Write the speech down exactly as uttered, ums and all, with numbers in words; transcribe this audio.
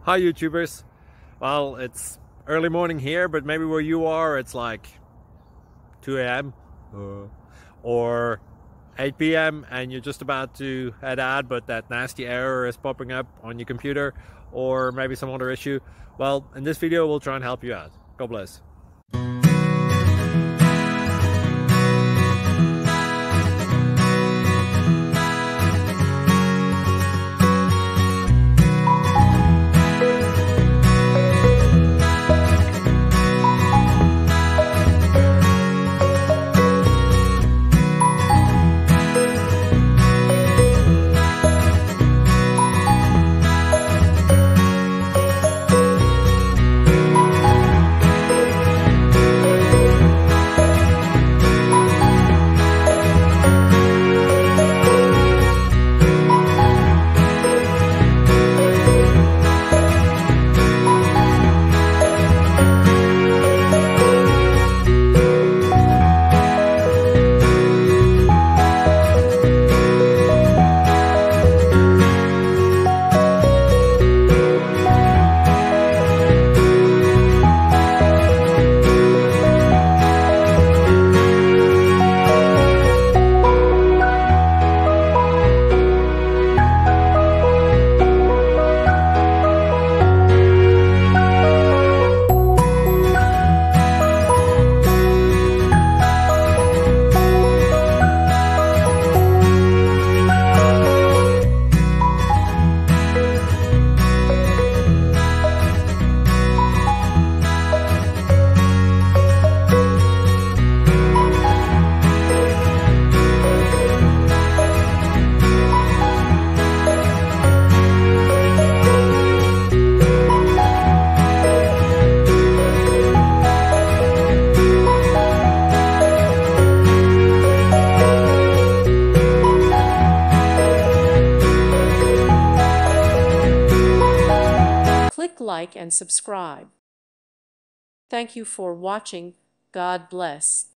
Hi YouTubers. Well, it's early morning here, but maybe where you are it's like two A M uh, or eight P M and you're just about to head out, but that nasty error is popping up on your computer, or maybe some other issue. Well, in this video we'll try and help you out. God bless. Click like and subscribe. Thank you for watching. God bless.